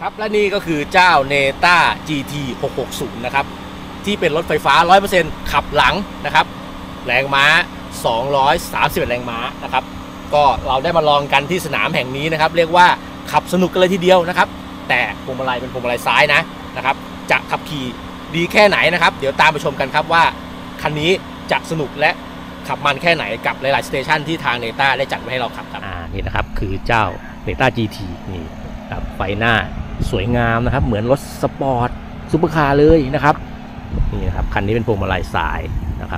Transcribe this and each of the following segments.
ครับและนี่ก็คือเจ้า Neta GT 660นะครับที่เป็นรถไฟฟ้า 100% ขับหลังนะครับแรงม้า231แรงม้านะครับก็เราได้มาลองกันที่สนามแห่งนี้นะครับเรียกว่าขับสนุกกันเลยทีเดียวนะครับแต่พวงมาลัยเป็นพวงมาลัยซ้ายนะครับจะขับขี่ดีแค่ไหนนะครับเดี๋ยวตามไปชมกันครับว่าคันนี้จะสนุกและขับมันแค่ไหนกับหลายๆสเตชันที่ทาง Neta ได้จัดไว้ให้เราขับครับนี่นะครับคือเจ้า Neta GT นี่ครับไฟหน้าสวยงามนะครับเหมือนรถสปอร์ตซุปเปอร์คาร์เลยนะครับนี่นะครับคันนี้เป็นพวงมาลัยซ้ายนะครับ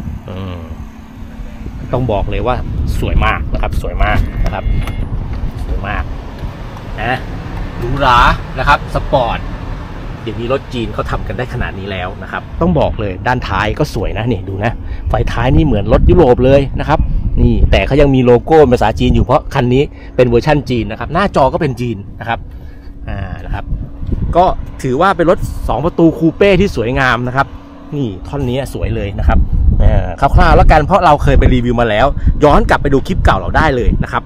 ต้องบอกเลยว่าสวยมากนะครับสวยมากนะครับสวยมากนะหรูหรานะครับสปอร์ตเดี๋ยวนี้รถจีนเขาทำกันได้ขนาดนี้แล้วนะครับต้องบอกเลยด้านท้ายก็สวยนะนี่ดูนะไฟท้ายนี่เหมือนรถยุโรปเลยนะครับนี่แต่เขายังมีโลโก้ภาษาจีนอยู่เพราะคันนี้เป็นเวอร์ชั่นจีนนะครับหน้าจอก็เป็นจีนนะครับนะครับก็ถือว่าเป็นรถ2ประตูคูเป้ที่สวยงามนะครับนี่ท่อนนี้สวยเลยนะครับคร่าวๆแล้วกันเพราะเราเคยไปรีวิวมาแล้วย้อนกลับไปดูคลิปเก่าเราได้เลยนะครับ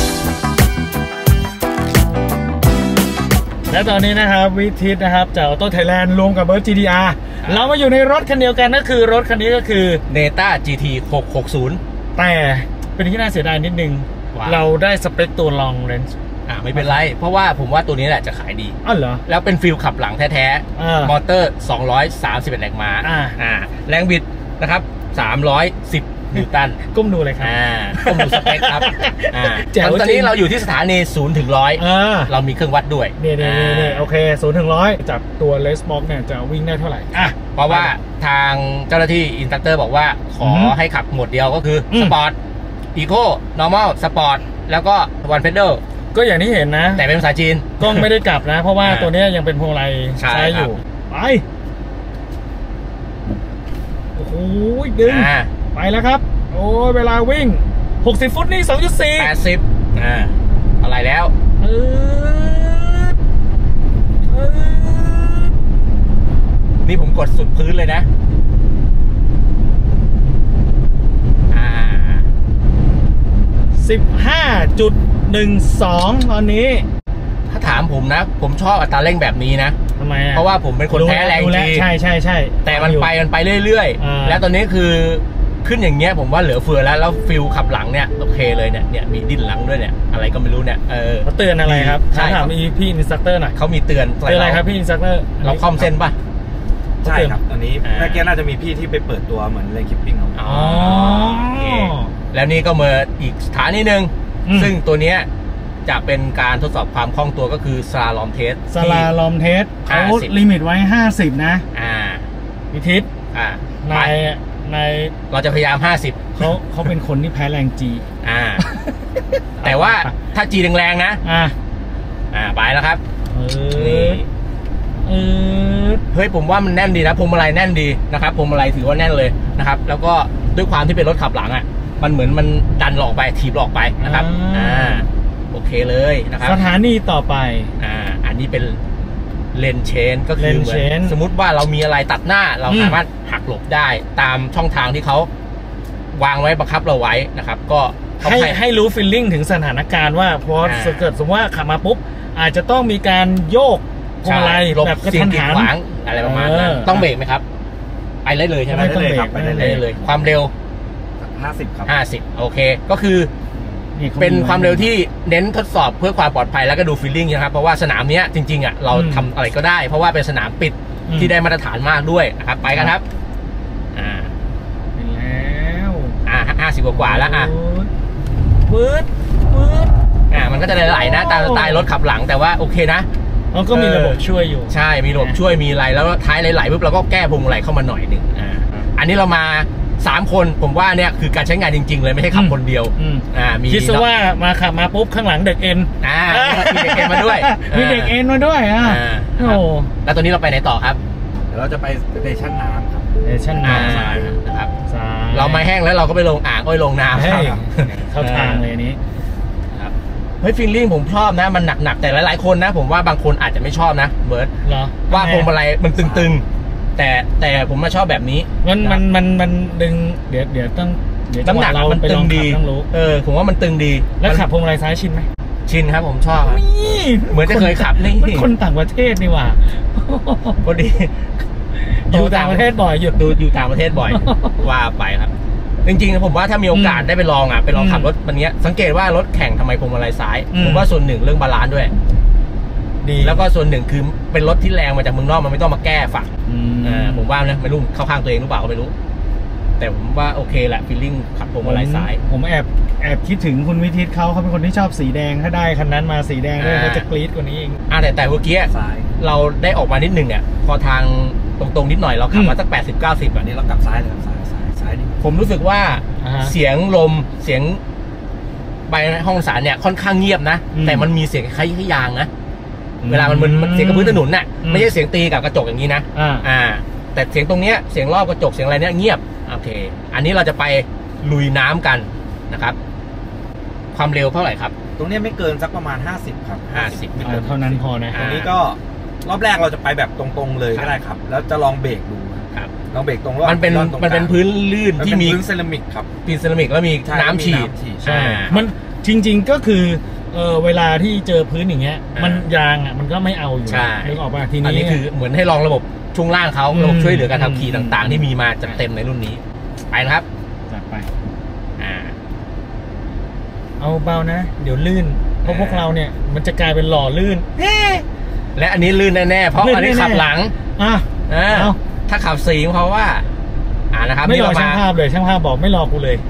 และตอนนี้นะครับวิทิตนะครับจาก Auto Thailand รวมกับเบิร์ด GTR เรามาอยู่ในรถคันเดียวกันก็คือรถคันนี้ก็คือ Neta GT 660 แต่เป็นที่น่าเสียดายนิดนึงเราได้สเปคตัว Long Range ไม่เป็นไรเพราะว่าผมว่าตัวนี้แหละจะขายดีอ๋อเหรอแล้วเป็นฟิลขับหลังแท้ๆมอเตอร์231แรงม้าแรงบิดนะครับ310นิวตันก้มดูเลยครับก้มดูสเปคครับตอนนี้เราอยู่ที่สถานี0 ถึง 100เรามีเครื่องวัดด้วยนี่โอเค0 ถึง 100จากตัว Racebox เนี่ยจะวิ่งได้เท่าไหร่เพราะว่าทางเจ้าหน้าที่อินสตรัคเตอร์บอกว่าขอให้ขับโหมดเดียวก็คือสปอร์ตอีโค normal สปอร์ตแล้วก็one pedal ก็อย่างที่เห็นนะแต่เป็นภาษาจีนกล้องไม่ได้กลับนะเพราะว่าตัวนี้ยังเป็นพวงมาลัยใช้อยู่ไปโอ้โหดึงไปแล้วครับโอ้ยเวลาวิ่ง60ฟุตนี่ 2.4 80อะไรแล้วนี่ผมกดสุดพื้นเลยนะ 15.12 ตอนนี้ถ้าถามผมนะผมชอบอัตราเร่งแบบนี้นะทำไมเพราะว่าผมเป็นคนแพ้แรงจีใช่แต่มันไปเรื่อยๆแล้วตอนนี้คือขึ้นอย่างเงี้ยผมว่าเหลือเฟือแล้วฟิลขับหลังเนี่ยโอเคเลยเนี่ยมีดิ้นหลังด้วยเนี่ยอะไรก็ไม่รู้เนี่ยเขาเตือนอะไรครับถามพี่อินสตรัคเตอร์หน่อยเขามีเตือนอะไรครับพี่อินสตรัคเตอร์เราคอมเส้นป่ะใช่ครับอันนี้เมื่อกี้น่าจะมีพี่ที่ไปเปิดตัวเหมือนเลนคิปปิ้งของแล้วนี่ก็มาอีกสถานีหนึ่งซึ่งตัวเนี้ยจะเป็นการทดสอบความคล่องตัวก็คือสลาลอมเทสเขาลิมิตไว้50นะวิทิตในเราจะพยายาม50 เขาเป็นคนที่แพ้แรงจีแต่ว่าถ้าจีแรงๆนะไปแล้วครับเฮ้ยผมว่ามันแน่นดีนะพวงมาลัยแน่นดีนะครับพวงมาลัยถือว่าแน่นเลยนะครับแล้วก็ด้วยความที่เป็นรถขับหลังมันเหมือนมันดันหลอกไปถีบหลอกไปนะครับโอเคเลยนะครับสถานีต่อไปอันนี้เป็นเลนเชนก็คือเหมือนสมมุติว่าเรามีอะไรตัดหน้าเราสามารถหักหลบได้ตามช่องทางที่เขาวางไว้บังคับเราไว้นะครับก็ให้รู้ฟีลลิ่งถึงสถานการณ์ว่าพอเกิดสมมติว่าขับมาปุ๊บอาจจะต้องมีการโยกพวงมาลัยแบบกระทันหันอะไรประมาณนั้นต้องเบรกไหมครับไปเลยใช่ไหมไม่ต้องเบรกเลยความเร็ว 50ครับ 50โอเคก็คือเป็นความเร็วที่เน้นทดสอบเพื่อความปลอดภัยแล้วก็ดูฟีลลิ่งนะครับเพราะว่าสนามนี้จริงๆเราทำอะไรก็ได้เพราะว่าเป็นสนามปิดที่ได้มาตรฐานมากด้วยนะครับไปกันครับแล้ว 50กว่าแล้วปื๊ดมันก็จะไหลๆนะตามสไตล์รถขับหลังแต่ว่าโอเคนะมันก็มีระบบช่วยอยู่ใช่มีระบบช่วยมีอะไรแล้วท้ายไหลๆปุ๊บเราก็แก้พวงมาลัยเข้ามาหน่อยหนึ่งอันนี้เรามา3คนผมว่าเนี่ยคือการใช้งานจริงๆเลยไม่ใช่ขับคนเดียวมีคิดซะว่ามาขับมาปุ๊บข้างหลังเด็กเอ็นมีเด็กเอ็นมาด้วยมีเด็กเอ็นมาด้วยโอ้แล้วตอนนี้เราไปไหนต่อครับเดี๋ยวเราจะไปสเตชันน้ำครับสเตชันน้ำนะครับเรามาแห้งแล้วเราก็ไปลงอ่างลงน้ำเข้าทางเลยนี้เฮ้ยฟีลลิ่งผมชอบนะมันหนักๆแต่หลายๆคนนะผมว่าบางคนอาจจะไม่ชอบนะเบิร์ตว่าพวงมาลัยมันตึงๆแต่ผมมาชอบแบบนี้มันดึงเดี๋ยวต้องน้ำหนักมันตึงดีผมว่ามันตึงดีแล้วขับพวงมาลัยซ้ายชินไหมชินครับผมชอบครับนี่เหมือนจะเคยขับนี่มันคนต่างประเทศนี่หว่าพอดีอยู่ต่างประเทศบ่อยอยู่อยู่ต่างประเทศบ่อย ว่าไปครับ จริงๆผมว่าถ้ามีโอกาสได้ไปลองไปลองขับรถมันเนี้ยสังเกตว่ารถแข่งทำไมพวงมาลัยซ้ายผมว่าส่วนหนึ่งเรื่องบาลานซ์ด้วยดีแล้วก็ส่วนหนึ่งคือเป็นรถที่แรงมาจากเมืองนอกมันไม่ต้องมาแก้ฝักผมว่านะไม่รู้เข้าข้างตัวเองหรือเปล่าก็ไม่รู้ แต่ผมว่าโอเคแหละฟีลลิ่งขับพวงมาลัยซ้ายผมแอบคิดถึงคุณวิทิตเขาเป็นคนที่ชอบสีแดงถ้าได้คันนั้นมาสีแดงด้วยเขาจะกรี๊ดกว่านี้เองแต่เมื่อกี้เราได้ออกมานิดนึงเนี่ยพอทางตรงๆนิดหน่อยเราขับมาสัก80-90 อันนี้เรากลับซ้ายเลยครับซ้ายนี่ผมรู้สึกว่าเสียงลมเสียงใบห้องสารเนี่ยค่อนข้างเงียบนะแต่มันมีเสียงคล้ายๆยางนะเวลามันเสียงกระพื้นถนนน่ะไม่ใช่เสียงตีกับกระจกอย่างนี้นะแต่เสียงตรงเนี้ยเสียงรอบกระจกเสียงอะไรเนี้ยเงียบโอเคอันนี้เราจะไปลุยน้ำกันนะครับความเร็วเท่าไหร่ครับตรงนี้ไม่เกินสักประมาณ50ครับ 50 ไม่เกินเท่านั้นพอนะตรงนี้ก็รอบแรกเราจะไปแบบตรงๆเลยก็ได้ครับแล้วจะลองเบรกดูครับลองเบรกตรงรอบมันเป็นพื้นลื่นที่มีพื้นเซรามิกครับพื้นเซรามิกแล้วมีน้ำฉีดใช่มันจริงๆก็คือเวลาที่เจอพื้นอย่างเงี้ยมันยางมันก็ไม่เอาอยู่นึกออกป่ะทีนี้อันนี้คือเหมือนให้ลองระบบช่วงล่างเขาระบบช่วยเหลือการขับขี่ต่างๆที่มีมาจัดเต็มในรุ่นนี้ไปนะครับจัดไปเอาเบานะเดี๋ยวลื่นเพราะพวกเราเนี่ยมันจะกลายเป็นหล่อลื่นและอันนี้ลื่นแน่ๆเพราะอันนี้ขับหลังถ้าขับสีเพราะว่านะครับไม่รอช่างภาพเลยช่างภาพบอกไม่รอกูเลย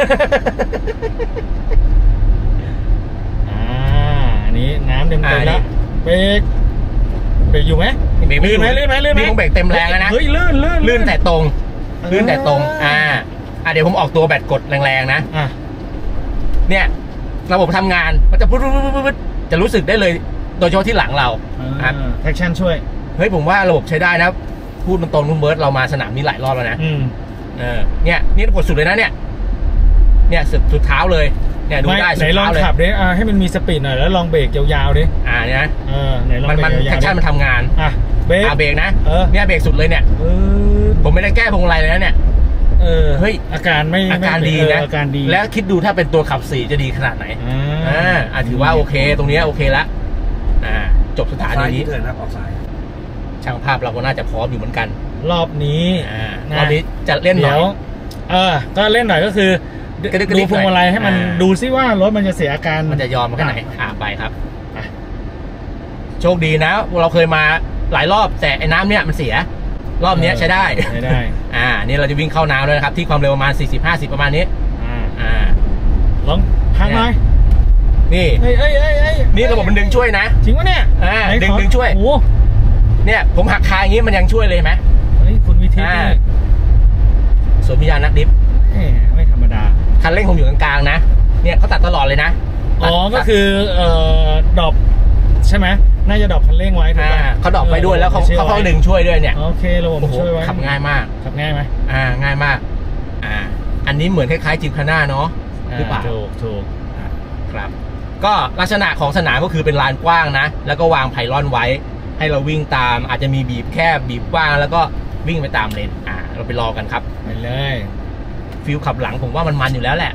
อันนี้น้ำเต็มแล้วเบรกอยู่ไหมลื่นไหมนี่ผมเบรกเต็มแรงแล้วนะเฮ้ยลื่นแต่ตรงเดี๋ยวผมออกตัวแบตกดแรงๆนะเนี่ยระบบทำงานมันจะปุ๊บจะรู้สึกได้เลยโดยเฉพาะที่หลังเราครับแท็กชั่นช่วยเฮ้ยผมว่าระบบใช้ได้นะพูดตรงๆคุณเบิร์ตเรามาสนามนี้หลายรอบแล้วนะเนี่ยนี่กดสุดเลยนะเนี่ยสุดเท้าเลยเนี่ยดูได้ไหนลองขับดิให้มันมีสปีดหน่อยแล้วลองเบรกยาวๆดิเนี่ยไหนลองมันแท็กชั่นมันทำงานเบรกนะเนี่ยเบรกสุดเลยเนี่ยผมไม่ได้แก้พวงมาลัยเลยนะเนี่ยเฮ้ยอาการดีนะแล้วคิดดูถ้าเป็นตัวขับ4จะดีขนาดไหนถือว่าโอเคตรงนี้โอเคละจบสถานีนี้ช่างภาพเราก็น่าจะพร้อมอยู่เหมือนกันรอบนี้จะเล่นหน่อยก็เล่นหน่อยก็คือดูพวงมาลัยให้มันดูซิว่ารถมันจะเสียอาการมันจะยอมแค่ไหนไปครับโชคดีนะเราเคยมาหลายรอบแต่ไอ้น้ำเนี่ยมันเสียรอบนี้ใช้ได้นี่เราจะวิ่งเข้าน้ำเลยครับที่ความเร็วประมาณ40-50ประมาณนี้ลองพักหน่อยนี่นี่ระบบมันดึงช่วยนะจริงวะเนี่ยดึงช่วยเนี่ยผมหักคาอย่างนี้มันยังช่วยเลยไหมคุณวิทิตสวมวิญญาณนักดิฟไม่ธรรมดาคันเร่งผมอยู่กลางๆนะเนี่ยเขาตัดตลอดเลยนะก็คือดรอปใช่ไหมน่าจะดรอปคันเร่งไว้ถูกไหมเขาดรอปไว้ด้วยแล้วเขาดึงช่วยด้วยเนี่ยโอเคระบบช่วยไว้ขับง่ายมากขับง่ายไหมง่ายมากอันนี้เหมือนคล้ายๆจิมคาน่าเนาะหรือเปล่าถูกครับก็ลักษณะของสนามก็คือเป็นลานกว้างนะแล้วก็วางไพลอนไว้ให้เราวิ่งตามอาจจะมีบีบแคบบีบกว้างแล้วก็วิ่งไปตามเลนเราไปรอกันครับไปเลยฟิลขับหลังผมว่ามันอยู่แล้วแหละ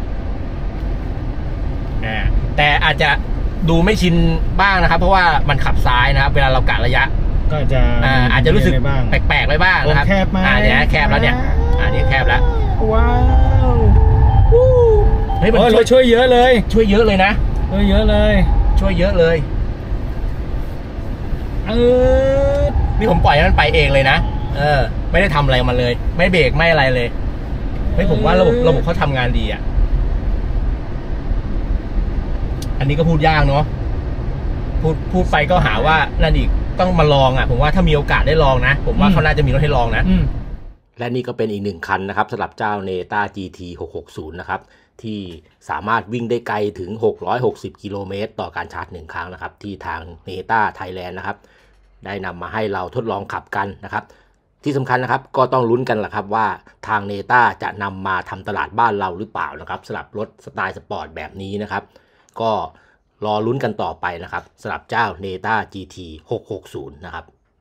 แต่อาจจะดูไม่ชินบ้างนะครับเพราะว่ามันขับซ้ายนะครับเวลาเรากะระยะก็จะอาจจะรู้สึกแปลกๆไปบ้างนะครับแคบไหมเนี่ยแคบแล้วเนี่ยนี่แคบแล้วว้าวเฮ้ยมันช่วยเยอะเลยช่วยเยอะเลยนะช่วยเยอะเลยนี่ผมปล่อยให้มันไปเองเลยนะไม่ได้ทำอะไรมันเลยไม่เบรกไม่อะไรเลยผมว่าระบบเขาทำงานดีอันนี้ก็พูดยากเนาะพูดไปก็หาว่านั่นอีกต้องมาลองผมว่าถ้ามีโอกาสได้ลองนะผมว่าเขาน่าจะมีรถให้ลองนะและนี่ก็เป็นอีกหนึ่งคันนะครับสำหรับเจ้า Neta GT 660นะครับที่สามารถวิ่งได้ไกลถึง660กิโลเมตรต่อการชาร์จ1ครั้งนะครับที่ทาง Neta Thailand นะครับได้นำมาให้เราทดลองขับกันนะครับที่สำคัญนะครับก็ต้องลุ้นกันแหละครับว่าทาง Neta จะนำมาทำตลาดบ้านเราหรือเปล่านะครับสำหรับรถสไตล์สปอร์ตแบบนี้นะครับก็รอลุ้นกันต่อไปนะครับสำหรับเจ้า Neta GT 660นะครับ